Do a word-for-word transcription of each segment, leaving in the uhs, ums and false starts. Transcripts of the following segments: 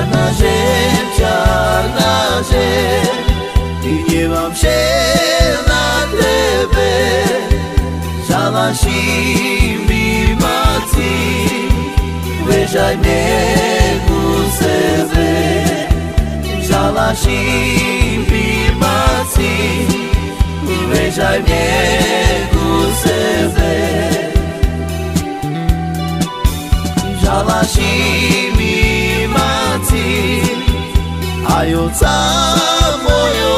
czarnażem, czarnażem I nie mam się na tebe Żalashi mi maci Wyżaj mnie ku sebe Żalashi mi maci Wyżaj mnie ku sebe Żalashi mi maci A ojca mojo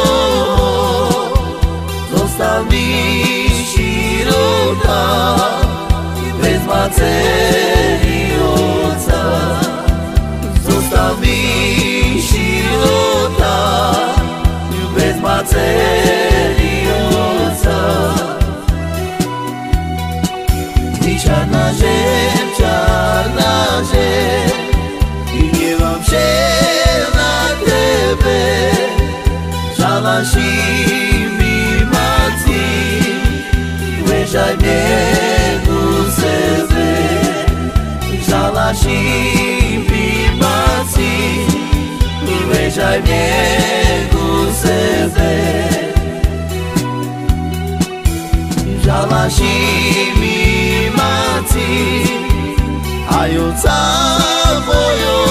Zostaw mi sirota Bez materi ojca Zostaw mi sirota Bez materi ojca I czarnażem, czarnażem I nie mam się na tebe Żalashi mi maci Wyżaj mnie ku sebe Żalashi mi maci Wyżaj mnie ku sebe Żalashi mi maci A ojca mojo